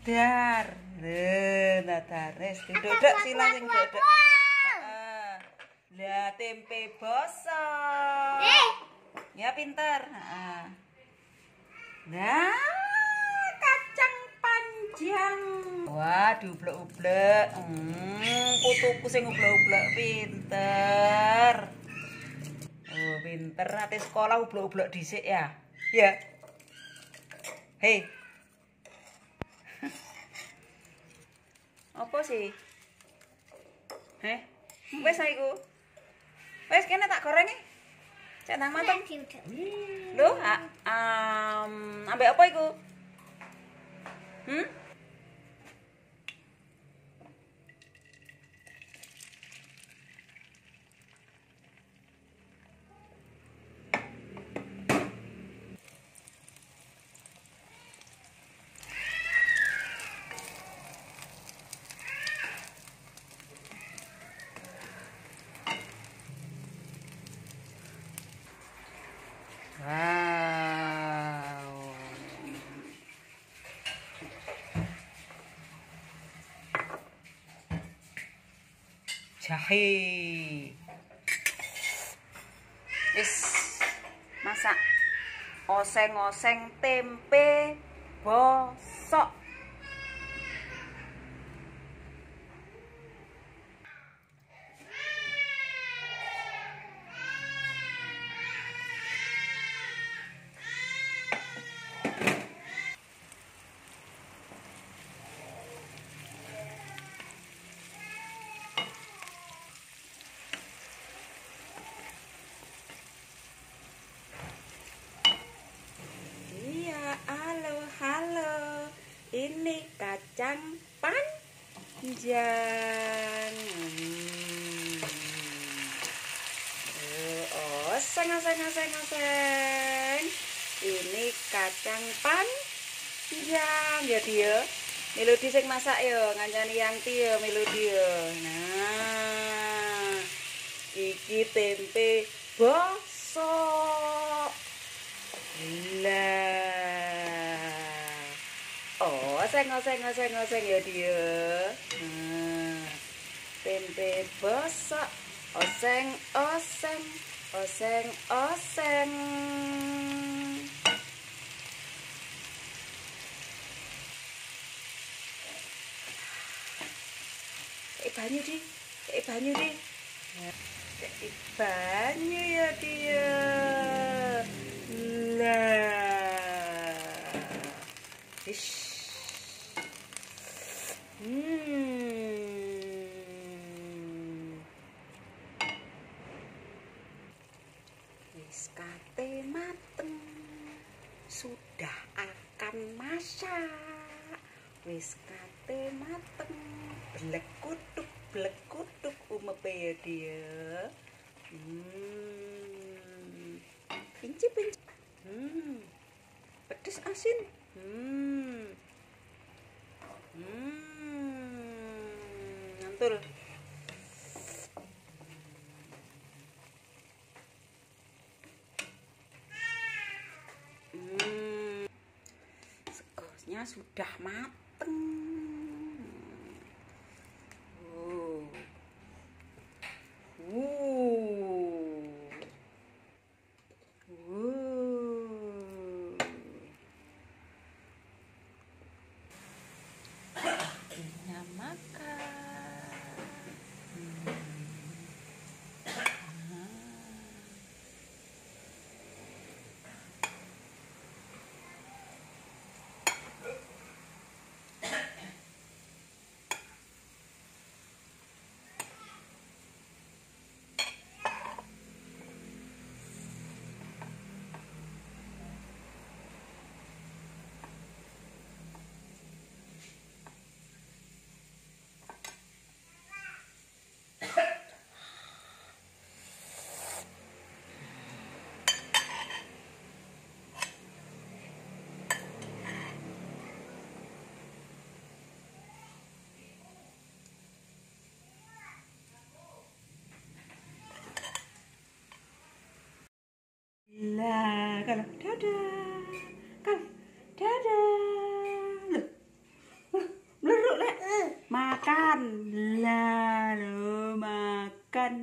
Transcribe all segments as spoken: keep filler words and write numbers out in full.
Dar. Lho, dadar wis duduk sila sing duduk. Heeh. Lah tempe bosok. Ya pinter. Heeh. Nah, kacang panjang. Wah, diublek-ublek. Hmm, putuku sing ublek-ublek pinter. Oh, pinter ate sekolah ublek-ublek dhisik ya. Ya. Hei. Apa sih? Heh. Wes iku. Wes kene tak goreng iki. Cek nang mateng. Lho, um, ambek apa iku? Hmm? Wow. Jahe. Wis masak oseng-oseng tempe bosok. Ini kacang panjang. Hmm. Oh, oseng, oseng, oseng, oseng. Ini kacang panjang ya dia. Melodi sing masak yo, ngancani Yanti yo Melodi yo. Nah, iki tempe bosok. Lah. Oseng, oseng, oseng, oseng ya dia. Nah, tempe bosok, oseng, oseng, oseng, oseng. Eh banyu di, eh banyu di. Eh banyu ya dia. Lah. Ish. Hmm. Wis kate mateng. Sudah akan masak. Wis kate mateng. Blek kutuk, blek kutuk umepe ya dia. Hmm. Pinci pinci. Hmm. Pedes asin. Hmm. Hmm. Ngantul. Hmm. Segosnya sudah mateng. Oh. Wow. Wow. Waktunya makan. Hmm. Lah, kalau dadah, kalau dadah, loh, makan. Lalu makan.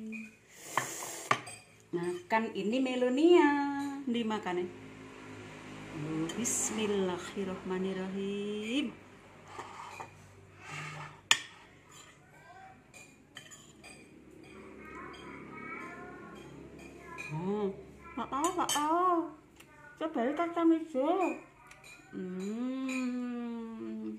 Makan ini Melonia. Dimakan ya. Oh, bismillahirrahmanirrahim. Oh, nggak tahu, nggak tahu. Coba kacang hijau. Hmm.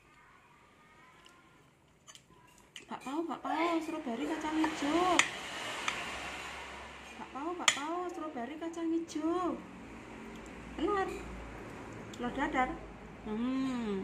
Nggak tahu, nggak tahu. Strawberry kacang hijau. Nggak tahu, nggak tahu. Strawberry kacang hijau. Telur. Telur dadar. Hmm.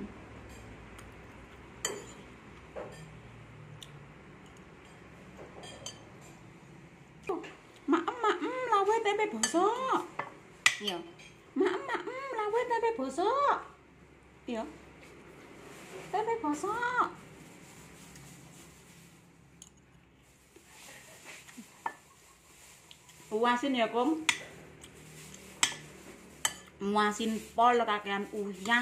Maem, maem, lawe tempe bosok. Iya. Maem, maem, lawe tempe bosok. Iya. Tempe bosok. Puasin ya, Kung. Muasin pol kakean uyah.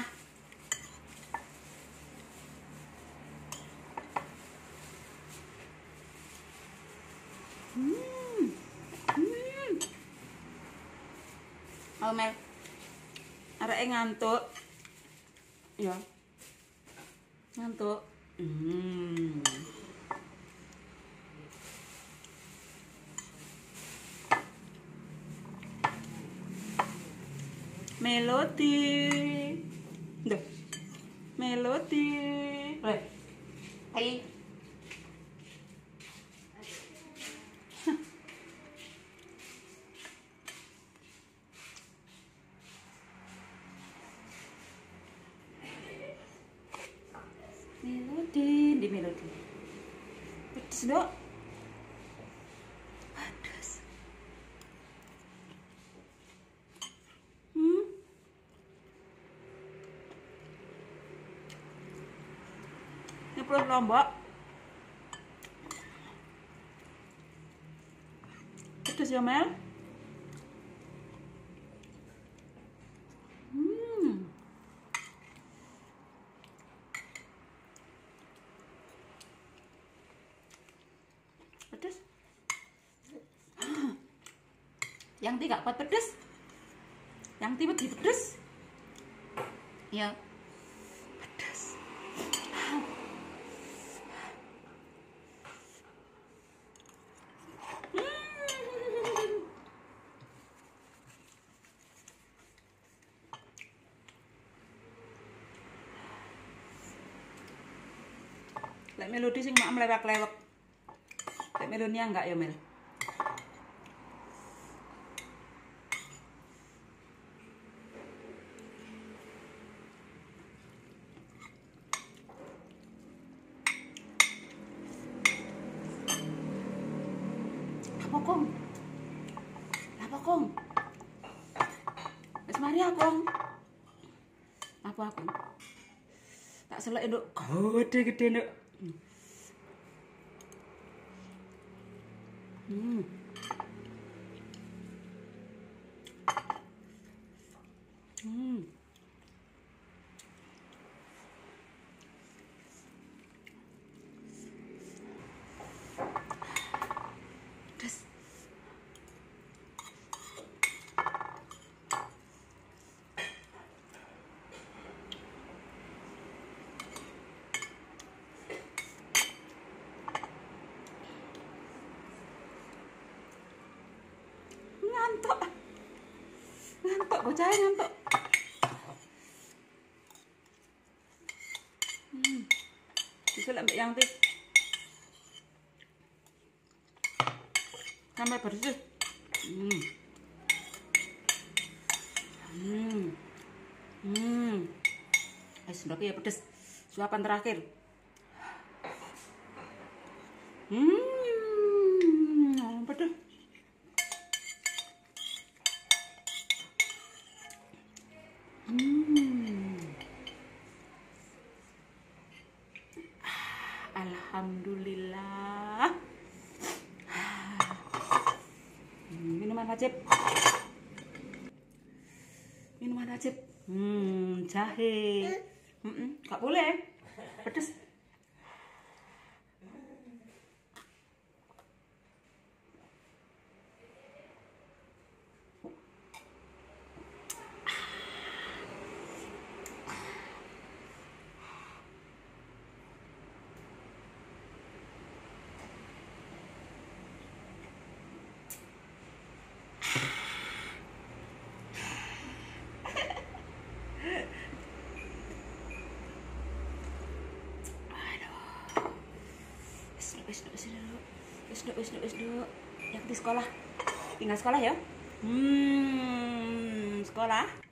Hmm. Hmm. Oh, Mel. Arek ngantuk. Ya. Ngantuk. Hmm. Melodi. Duh. Melodi. Weh. Hai. Melodi, di Melodi. Pedes, Dok. Pedes. Hmm. Ini perut lombok. Pedes ya, Mel? Hmm. Pedes. Yang tidak kuat pedes. Yang tiba-tiba pedes. Ya. Pedes. Lek Melodi sing mak melewek-lewek. Lek Melonia enggak ya, Mel? Apa, Kong? Apa, Kong? Wis mari aku, Kong. Apa aku? Tak selek, Nduk. Gede-gede, Nduk. Hmm. Hmm. Pedes. Ngantuk. Ngantuk, bocah ngantuk. Hmm. Bisa lah yang teh. Sampai bersih. Hmm. Hmm. Hmm. Eh, sudah ya pedes. Suapan terakhir. Hmm. Pedes. Hmm. Alhamdulillah. Minuman wajib. Minuman wajib. Hmm, jahe. Mm -mm, gak boleh. Pedes. wis wis wis wis wis ya di sekolah. Tinggal sekolah ya. Hmm, sekolah.